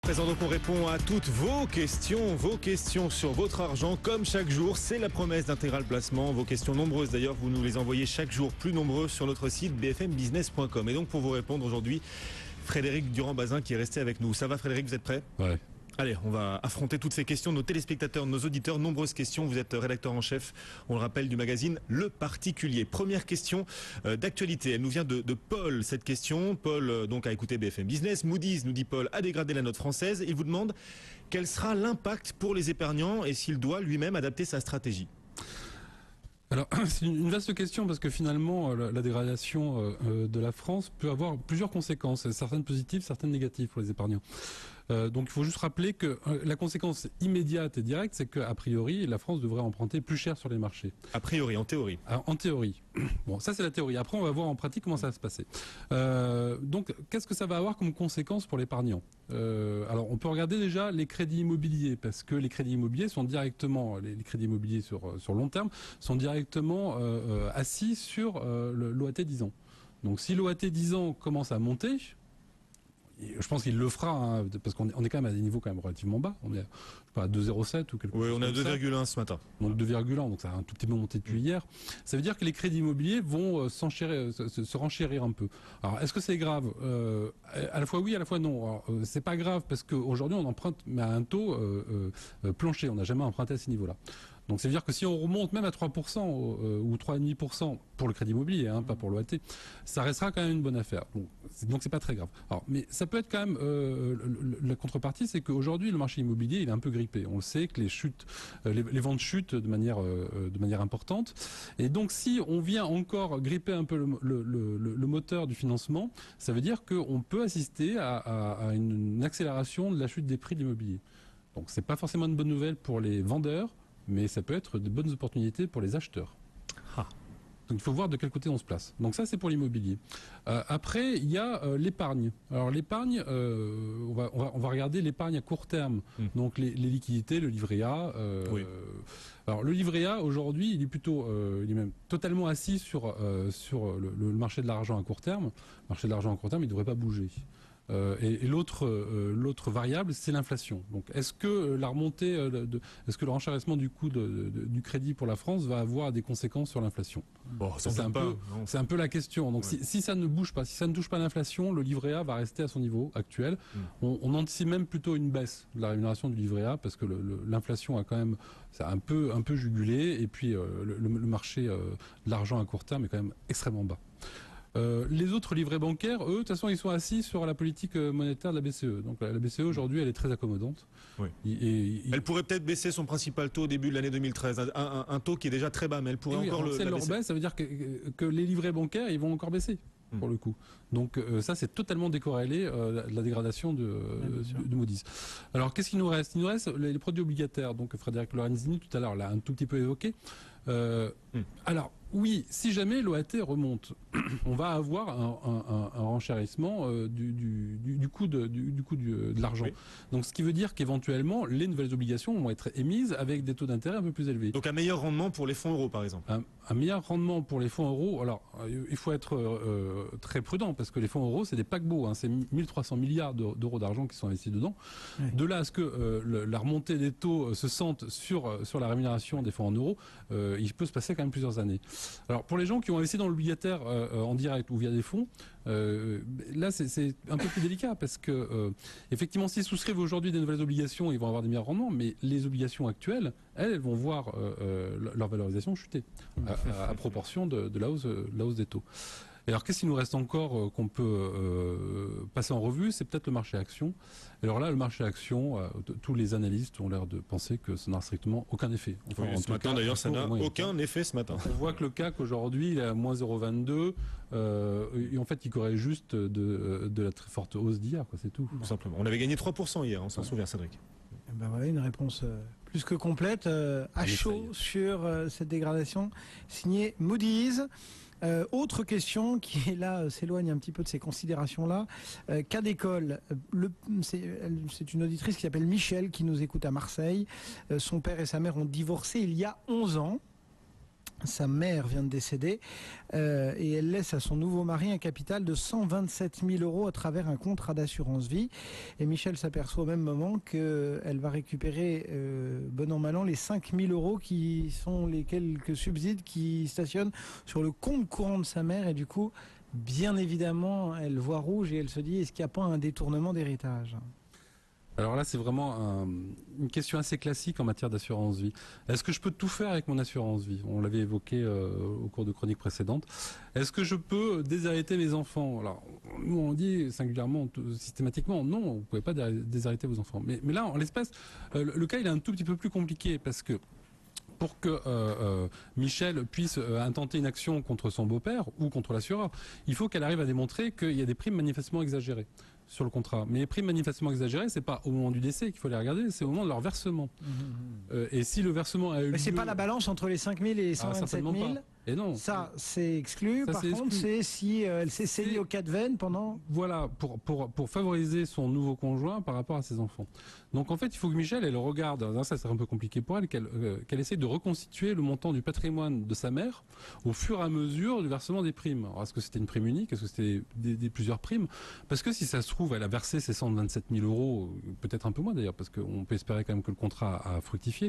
Présent, donc on répond à toutes vos questions sur votre argent. Comme chaque jour, c'est la promesse d'Intégral Placement. Vos questions nombreuses d'ailleurs, vous nous les envoyez chaque jour plus nombreuses sur notre site bfmbusiness.com. Et donc pour vous répondre aujourd'hui, Frédéric Durand-Bazin qui est resté avec nous. Ça va Frédéric, vous êtes prêt ? Ouais. Allez, on va affronter toutes ces questions, nos téléspectateurs, nos auditeurs, nombreuses questions. Vous êtes rédacteur en chef, on le rappelle, du magazine Le Particulier. Première question d'actualité, elle nous vient de Paul, cette question. Paul donc a écouté BFM Business. Moody's, nous dit Paul, a dégradé la note française. Il vous demande quel sera l'impact pour les épargnants et s'il doit lui-même adapter sa stratégie. Alors, c'est une vaste question parce que finalement, la dégradation de la France peut avoir plusieurs conséquences, certaines positives, certaines négatives pour les épargnants. Donc il faut juste rappeler que la conséquence immédiate et directe, c'est qu'a priori, la France devrait emprunter plus cher sur les marchés. A priori, en théorie. Alors, en théorie. Bon, ça c'est la théorie. Après, on va voir en pratique comment ça va se passer. Donc, qu'est-ce que ça va avoir comme conséquence pour l'épargnant ? Alors, on peut regarder déjà les crédits immobiliers, parce que les crédits immobiliers sont directement, les crédits immobiliers sur long terme, sont directement assis sur l'OAT 10 ans. Donc, si l'OAT 10 ans commence à monter, je pense qu'il le fera, hein, parce qu'on est quand même à des niveaux quand même relativement bas. On est à 2,07 ou quelque chose. Oui, on est à 2,1 ce matin. Donc 2,1, donc ça a un tout petit peu monté depuis hier. Ça veut dire que les crédits immobiliers vont se renchérir un peu. Alors, est-ce que c'est grave ? À la fois oui, à la fois non. Alors, c'est pas grave parce qu'aujourd'hui on emprunte mais à un taux plancher. On n'a jamais emprunté à ces niveaux-là. Donc, ça veut dire que si on remonte même à 3% ou 3,5% pour le crédit immobilier, hein, pas pour l'OAT, ça restera quand même une bonne affaire. Bon, donc, c'est pas très grave. Alors, mais ça peut être quand même la contrepartie, c'est qu'aujourd'hui, le marché immobilier, il est un peu grippé. On le sait que les chutes, les ventes chutent de manière importante. Et donc, si on vient encore gripper un peu le moteur du financement, ça veut dire qu'on peut assister à une accélération de la chute des prix de l'immobilier. Donc, c'est pas forcément une bonne nouvelle pour les vendeurs, mais ça peut être de bonnes opportunités pour les acheteurs. Ah. Donc il faut voir de quel côté on se place. Donc ça c'est pour l'immobilier. Après il y a l'épargne. Alors l'épargne, on va regarder l'épargne à court terme. Donc les liquidités, le livret A. Oui. Alors le livret A aujourd'hui il est même totalement assis sur le marché de l'argent à court terme. Le marché de l'argent à court terme il ne devrait pas bouger. Et l'autre variable, c'est l'inflation. Donc, est-ce que la remontée, est-ce que le renchérissement du coût du crédit pour la France va avoir des conséquences sur l'inflation ? Bon, c'est un peu la question. Donc, ouais. si ça ne bouge pas, si ça ne touche pas l'inflation, le livret A va rester à son niveau actuel. On anticipe même plutôt une baisse de la rémunération du livret A parce que l'inflation a quand même, ça a un peu jugulé. Et puis, le marché de l'argent à court terme est quand même extrêmement bas. Les autres livrets bancaires, eux, de toute façon, ils sont assis sur la politique monétaire de la BCE. Donc la BCE, aujourd'hui, elle est très accommodante. Oui. Elle pourrait peut-être baisser son principal taux au début de l'année 2013. Un taux qui est déjà très bas, mais elle pourrait encore si elle le baisse, ça veut dire que les livrets bancaires, ils vont encore baisser, pour le coup. Donc ça, c'est totalement décorrélé de la dégradation de Moody's. Alors, qu'est-ce qu'il nous reste ? Il nous reste les produits obligataires. Donc Frédéric Lorenzini, tout à l'heure, l'a un tout petit peu évoqué. Alors, oui, si jamais l'OAT remonte, on va avoir un renchérissement du coût de l'argent. Oui. Donc, ce qui veut dire qu'éventuellement, les nouvelles obligations vont être émises avec des taux d'intérêt un peu plus élevés. Donc, un meilleur rendement pour les fonds euros, par exemple. Un meilleur rendement pour les fonds euros. Alors, il faut être très prudent parce que les fonds euros, c'est des paquebots. Hein, c'est 1300 milliards d'euros d'argent qui sont investis dedans. Oui. De là à ce que la remontée des taux se sente sur la rémunération des fonds en euros, il peut se passer quand même plusieurs années. Alors pour les gens qui ont investi dans l'obligataire en direct ou via des fonds, là c'est un peu plus délicat parce que effectivement s'ils souscrivent aujourd'hui des nouvelles obligations, ils vont avoir des meilleurs rendements, mais les obligations actuelles, elles vont voir leur valorisation chuter à proportion de la hausse des taux. Et alors, qu'est-ce qu'il nous reste encore qu'on peut passer en revue ? C'est peut-être le marché action. Alors là, le marché action, tous les analystes ont l'air de penser que ça n'a strictement aucun effet. Enfin, oui, ce matin, d'ailleurs, ça n'a aucun effet ce matin. On voit que le CAC, aujourd'hui, il est à moins 0,22. Et en fait, il corrige juste de la très forte hausse d'hier, quoi, c'est tout. Tout simplement. On avait gagné 3% hier, on s'en souvient, Cédric. Ben voilà, une réponse plus que complète, à chaud sur cette dégradation, signée Moody's. Autre question qui est là s'éloigne un petit peu de ces considérations-là. Cas d'école, c'est une auditrice qui s'appelle Michel qui nous écoute à Marseille. Son père et sa mère ont divorcé il y a 11 ans. Sa mère vient de décéder et elle laisse à son nouveau mari un capital de 127 000 € à travers un contrat d'assurance vie. Et Michel s'aperçoit au même moment qu'elle va récupérer, bon an mal an, les 5 000 € qui sont les quelques subsides qui stationnent sur le compte courant de sa mère. Et du coup, bien évidemment, elle voit rouge et elle se dit, est-ce qu'il n'y a pas un détournement d'héritage ? Alors là, c'est vraiment une question assez classique en matière d'assurance vie. Est-ce que je peux tout faire avec mon assurance vie ? On l'avait évoqué au cours de chroniques précédentes. Est-ce que je peux déshériter mes enfants ? Alors, nous, on dit singulièrement, systématiquement, non, vous ne pouvez pas déshériter vos enfants. Mais là, en l'espèce, le cas, il est un tout petit peu plus compliqué parce que pour que Michel puisse intenter une action contre son beau-père ou contre l'assureur, il faut qu'elle arrive à démontrer qu'il y a des primes manifestement exagérées sur le contrat. Mais les primes manifestement exagérées, c'est pas au moment du décès qu'il faut les regarder, c'est au moment de leur versement. Et si le versement a eu lieu... Mais c'est pas la balance entre les 5 000 et les 127 000 Et non. Ça, c'est exclu. Ça, Par c'est contre, exclu. c'est si elle s'est saignée au cas de veine pendant... Voilà, pour favoriser son nouveau conjoint par rapport à ses enfants. Donc en fait, il faut que Michel, elle regarde, ça c'est un peu compliqué pour elle, qu'elle essaie de reconstituer le montant du patrimoine de sa mère au fur et à mesure du versement des primes. Alors est-ce que c'était une prime unique ? Est-ce que c'était plusieurs primes ? Parce que si ça se trouve, elle a versé ses 127 000 €, peut-être un peu moins d'ailleurs, parce qu'on peut espérer quand même que le contrat a fructifié,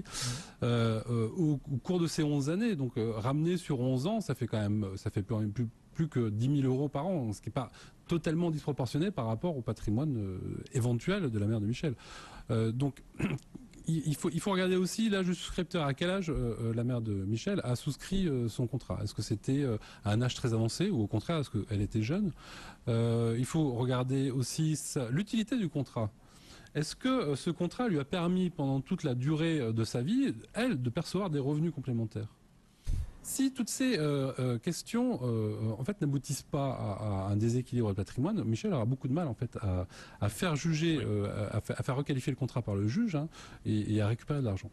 au cours de ces 11 années. Donc ramener sur 11 ans, ça fait quand même, ça fait plus que 10 000 € par an, ce qui n'est pas totalement disproportionné par rapport au patrimoine éventuel de la mère de Michel. Donc il faut regarder aussi l'âge du souscripteur. À quel âge la mère de Michel a souscrit son contrat ? Est-ce que c'était à un âge très avancé ou au contraire est-ce qu'elle était jeune ? Il faut regarder aussi l'utilité du contrat. Est-ce que ce contrat lui a permis pendant toute la durée de sa vie, elle, de percevoir des revenus complémentaires ? Si toutes ces questions en fait n'aboutissent pas à un déséquilibre de patrimoine, Michel aura beaucoup de mal en fait à faire juger, à faire requalifier le contrat par le juge et à récupérer de l'argent.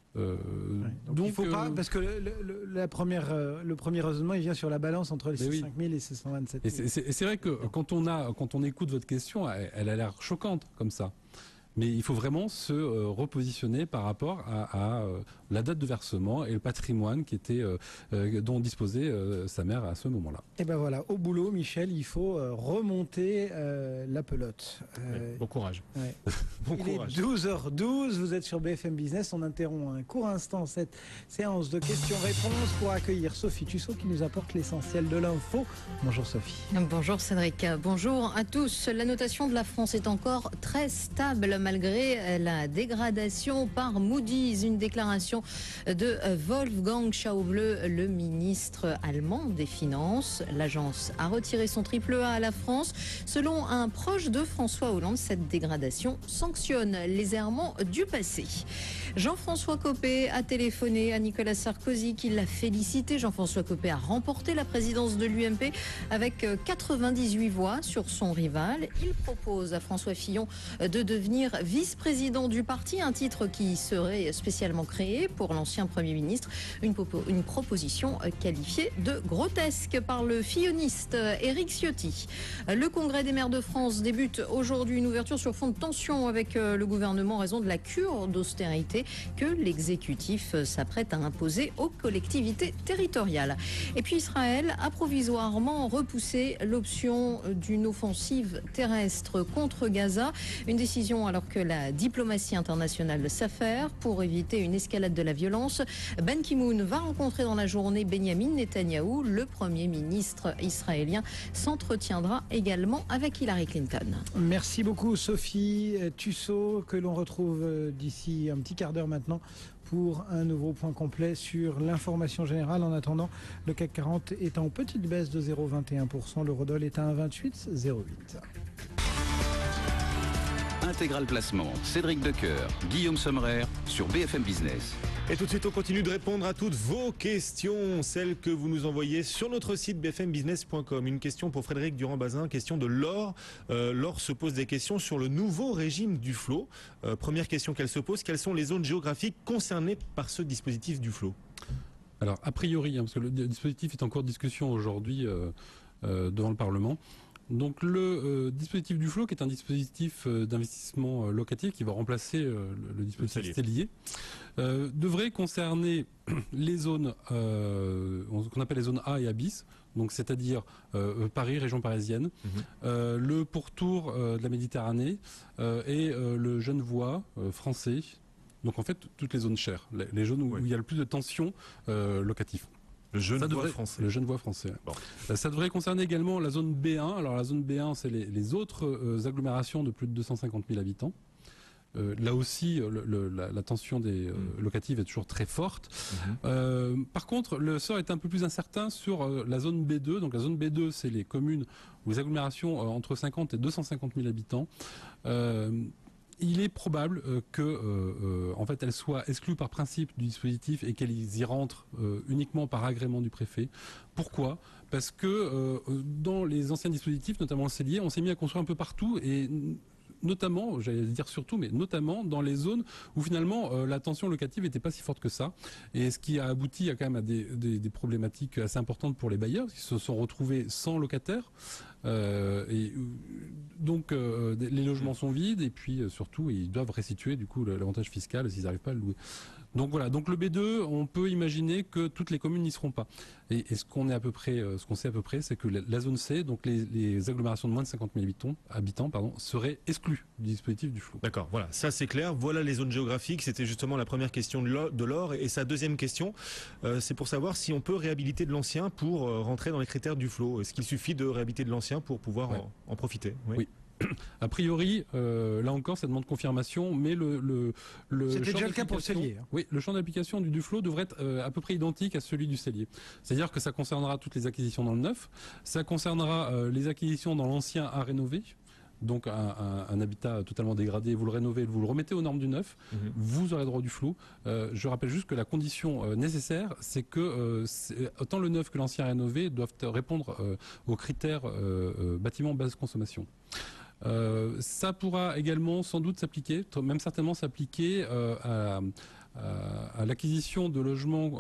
Donc il faut pas, parce que le premier raisonnement il vient sur la balance entre les 5 000 et ces 127 000. Et c'est vrai que quand on écoute votre question, elle a l'air choquante comme ça. Mais il faut vraiment se repositionner par rapport à la date de versement et le patrimoine qui était, dont disposait sa mère à ce moment-là. Et ben voilà, au boulot, Michel, il faut remonter la pelote. Bon courage. Ouais. Bon Il courage. est 12h12, vous êtes sur BFM Business. On interrompt un court instant cette séance de questions-réponses pour accueillir Sophie Tussaud qui nous apporte l'essentiel de l'info. Bonjour Sophie. Bonjour Cédric, bonjour à tous. La notation de la France est encore très stable malgré la dégradation par Moody's. Une déclaration de Wolfgang Schäuble, le ministre allemand des Finances. L'agence a retiré son triple A à la France. Selon un proche de François Hollande, cette dégradation sanctionne les errements du passé. Jean-François Copé a téléphoné à Nicolas Sarkozy qui l'a félicité. Jean-François Copé a remporté la présidence de l'UMP avec 98 voix sur son rival. Il propose à François Fillon de devenir vice-président du parti, un titre qui serait spécialement créé pour l'ancien Premier ministre. Une proposition qualifiée de grotesque par le filloniste Éric Ciotti. Le Congrès des maires de France débute aujourd'hui, une ouverture sur fond de tension avec le gouvernement en raison de la cure d'austérité que l'exécutif s'apprête à imposer aux collectivités territoriales. Et puis Israël a provisoirement repoussé l'option d'une offensive terrestre contre Gaza. Une décision alors que la diplomatie internationale s'affaire pour éviter une escalade de la violence. Ban Ki-moon va rencontrer dans la journée Benyamin Netanyahou. Le Premier ministre israélien s'entretiendra également avec Hillary Clinton. Merci beaucoup Sophie Tussaud, que l'on retrouve d'ici un petit quart d'heure maintenant pour un nouveau point complet sur l'information générale. En attendant, le CAC 40 est en petite baisse de 0,21%. L'eurodoll est à 1,28,08. Intégral Placement, Cédric Decoeur, Guillaume Sommerer sur BFM Business. Et tout de suite, on continue de répondre à toutes vos questions, celles que vous nous envoyez sur notre site bfmbusiness.com. Une question pour Frédéric Durand-Bazin, question de Laure. Laure se pose des questions sur le nouveau régime du flot. Première question qu'elle se pose, quelles sont les zones géographiques concernées par ce dispositif du flot ? Alors, a priori, parce que le dispositif est en cours de discussion aujourd'hui devant le Parlement, Donc le dispositif du flot, qui est un dispositif d'investissement locatif qui va remplacer le dispositif cellier, devrait concerner les zones qu'on appelle les zones A et A bis, donc c'est-à-dire Paris, région parisienne, le pourtour de la Méditerranée et le Genevois français. Donc en fait toutes les zones chères, les zones où il y a le plus de tensions locatives. Le Genevois français. Le Genevois français. Bon. Ça devrait concerner également la zone B1. Alors la zone B1, c'est les autres agglomérations de plus de 250 000 habitants. Là aussi, la tension des locatives est toujours très forte. Par contre, le sort est un peu plus incertain sur la zone B2. Donc la zone B2, c'est les communes ou les agglomérations entre 50 et 250 000 habitants. Il est probable que, en fait, elles soient exclues par principe du dispositif et qu'elles y rentrent uniquement par agrément du préfet. Pourquoi ? Parce que dans les anciens dispositifs, notamment le cellier, on s'est mis à construire un peu partout et notamment, j'allais dire surtout, mais notamment dans les zones où finalement la tension locative n'était pas si forte que ça. Et ce qui a abouti quand même à des problématiques assez importantes pour les bailleurs, qui se sont retrouvés sans locataires. Donc les logements sont vides et puis surtout ils doivent restituer du coup l'avantage fiscal s'ils n'arrivent pas à le louer. Donc voilà, donc le B2, on peut imaginer que toutes les communes n'y seront pas. Et ce qu'on sait à peu près, c'est que la zone C, donc les agglomérations de moins de 50 000 habitants, seraient exclues du dispositif du flot. D'accord, voilà, ça c'est clair. Voilà les zones géographiques. C'était justement la première question de Laure. Et sa deuxième question, c'est pour savoir si on peut réhabiliter de l'ancien pour rentrer dans les critères du flot. Est-ce qu'il suffit de réhabiliter de l'ancien pour pouvoir en profiter ? Oui. A priori, là encore, ça demande confirmation, mais c'était déjà le cas pour le cellier. Oui, le champ d'application du flot devrait être à peu près identique à celui du cellier. C'est-à-dire que ça concernera toutes les acquisitions dans le neuf, ça concernera les acquisitions dans l'ancien à rénover. Donc un habitat totalement dégradé, vous le rénovez, vous le remettez aux normes du neuf, vous aurez droit du flou. Je rappelle juste que la condition nécessaire, c'est que autant le neuf que l'ancien rénové doivent répondre aux critères bâtiment basse consommation. Ça pourra également sans doute s'appliquer, même certainement s'appliquer à l'acquisition de logements,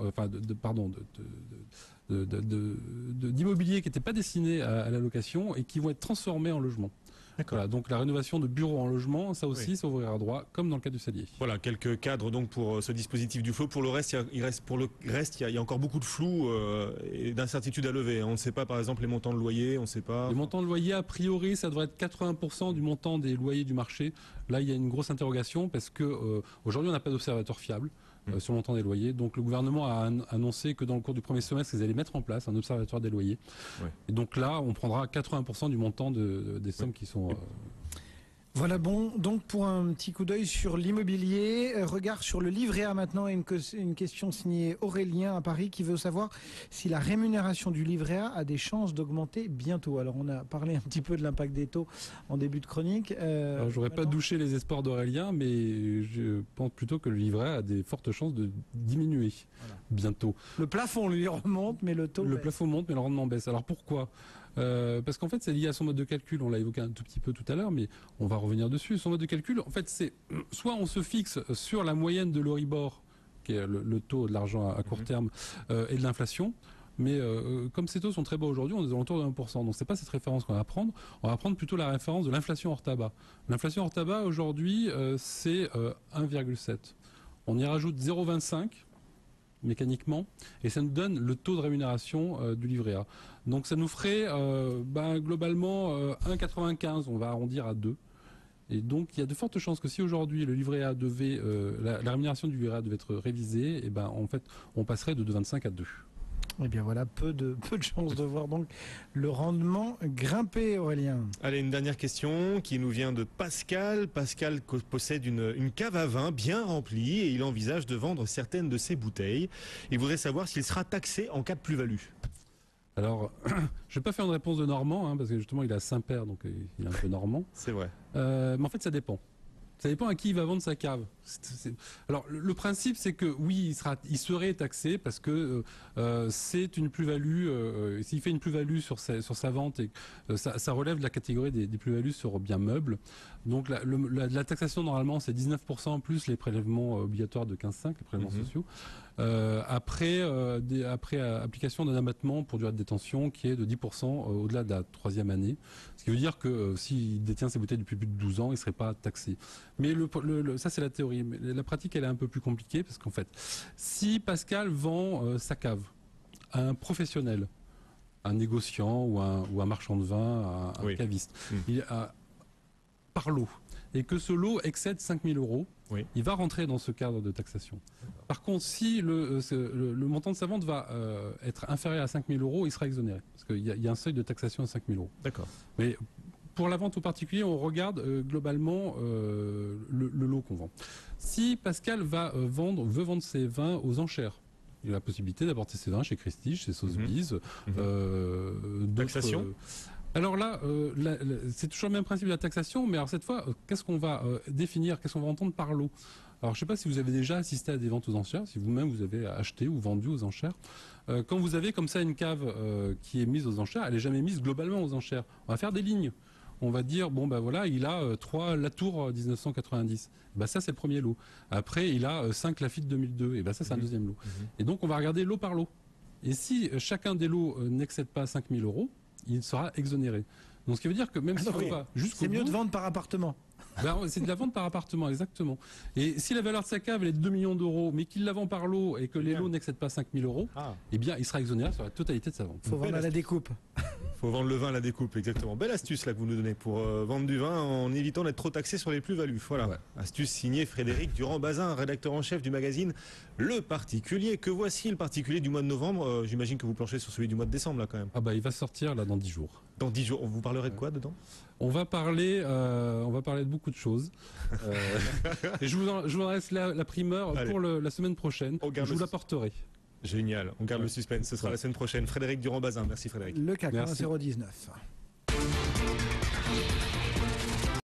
d'immobilier qui n'étaient pas destinés à la location et qui vont être transformés en logement. Voilà, donc la rénovation de bureaux en logement, ça aussi, ça ouvrira droit, comme dans le cas du cellier. Voilà, quelques cadres donc pour ce dispositif du flot. Pour le reste, il y a encore beaucoup de flou et d'incertitudes à lever. On ne sait pas, par exemple, les montants de loyer, on ne sait pas. Les montants de loyer, a priori, ça devrait être 80% du montant des loyers du marché. Là, il y a une grosse interrogation parce que aujourd'hui, on n'a pas d'observateur fiable sur le montant des loyers. Donc le gouvernement a annoncé que dans le cours du premier semestre, ils allaient mettre en place un observatoire des loyers. Et donc là, on prendra 80% du montant des sommes qui sont... Voilà bon, donc pour un petit coup d'œil sur l'immobilier, regard sur le livret A maintenant, et une question signée Aurélien à Paris qui veut savoir si la rémunération du livret A des chances d'augmenter bientôt. Alors on a parlé un petit peu de l'impact des taux en début de chronique. Alors j'aurais pas douché les espoirs d'Aurélien, mais je pense plutôt que le livret A a des fortes chances de diminuer bientôt. Le plafond lui remonte, mais le taux baisse. Plafond monte, mais le rendement baisse. Alors pourquoi ? Parce qu'en fait c'est lié à son mode de calcul, on l'a évoqué un tout petit peu tout à l'heure, mais on va revenir dessus. Son mode de calcul, en fait, c'est soit on se fixe sur la moyenne de l'Euribor, qui est le taux de l'argent à court terme, et de l'inflation, mais comme ces taux sont très bas aujourd'hui, on est autour de 1%, donc c'est pas cette référence qu'on va prendre, on va prendre plutôt la référence de l'inflation hors tabac. L'inflation hors tabac aujourd'hui, c'est 1,7. On y rajoute 0,25 mécaniquement, et ça nous donne le taux de rémunération du livret A. Donc ça nous ferait globalement 1,95, on va arrondir à 2. Et donc il y a de fortes chances que si aujourd'hui le livret A devait, la rémunération du livret A devait être révisée, et en fait on passerait de 2,25 à 2. Eh bien voilà, peu de chances de voir donc le rendement grimper, Aurélien. Allez, une dernière question qui nous vient de Pascal. Pascal possède une cave à vin bien remplie et il envisage de vendre certaines de ses bouteilles. Il voudrait savoir s'il sera taxé en cas de plus-value. Alors, je ne vais pas faire une réponse de Normand, parce que justement il est à Saint-Père, donc il est un peu normand. C'est vrai. Mais en fait ça dépend. Ça dépend à qui il va vendre sa cave. Alors le principe c'est que oui, il serait taxé parce que c'est une plus-value. S'il fait une plus-value sur sa vente, et ça relève de la catégorie des plus-values sur biens meubles. Donc la taxation normalement c'est 19% plus les prélèvements obligatoires de 15,5, les prélèvements sociaux. Après application d'un abattement pour durée de détention qui est de 10% au-delà de la 3e année. Ce qui veut dire que s'il détient ses bouteilles depuis plus de 12 ans, il ne serait pas taxé. Mais ça c'est la théorie. Mais la pratique elle est un peu plus compliquée parce qu'en fait, si Pascal vend sa cave à un professionnel, un négociant ou un marchand de vin, un caviste, par lot, et que ce lot excède 5 000 €, il va rentrer dans ce cadre de taxation. Par contre, si le montant de sa vente va être inférieur à 5 000 €, il sera exonéré. Parce qu'il y a un seuil de taxation à 5 000 €. D'accord. Mais pour la vente au particulier, on regarde globalement le lot qu'on vend. Si Pascal veut vendre ses vins aux enchères, il a la possibilité d'apporter ses vins chez Christie, chez Sotheby's. Taxation alors là, c'est toujours le même principe de la taxation, mais alors cette fois, qu'est-ce qu'on va définir, qu'est-ce qu'on va entendre par lot? Alors je ne sais pas si vous avez déjà assisté à des ventes aux enchères, si vous-même vous avez acheté ou vendu aux enchères. Quand vous avez comme ça une cave qui est mise aux enchères, elle n'est jamais mise globalement aux enchères. On va faire des lignes. On va dire, bon ben voilà, il a 3 Latour 1990. Ben ça c'est le premier lot. Après il a 5 Lafite 2002. Et ben ça c'est un deuxième lot. Et donc on va regarder lot par lot. Et si chacun des lots n'excède pas 5 000 €, il sera exonéré. Donc ce qui veut dire que même si on va jusqu'au bout... C'est mieux de vendre par appartement. Ben, c'est de la vente par appartement, exactement. Et si la valeur de sa cave elle est de 2 millions d'euros, mais qu'il la vend par lot et que les lots n'excèdent pas 5 000 €, eh bien il sera exonéré sur la totalité de sa vente. Il faut vendre à la découpe. Faut vendre le vin à la découpe, exactement. Belle astuce là que vous nous donnez pour vendre du vin en évitant d'être trop taxé sur les plus-values. Voilà. Ouais. Astuce signée Frédéric Durand-Bazin, rédacteur en chef du magazine Le Particulier. Que voici le particulier du mois de novembre. J'imagine que vous planchez sur celui du mois de décembre là quand même. Ah bah il va sortir là dans 10 jours. Dans 10 jours. Vous parlerez de quoi dedans? On va parler de beaucoup de choses. Et je vous en laisse la primeur pour la semaine prochaine. Je vous l'apporterai. Génial. On garde le suspense. Ce sera la semaine prochaine. Frédéric Durand-Bazin. Merci Frédéric. Le CAC 019.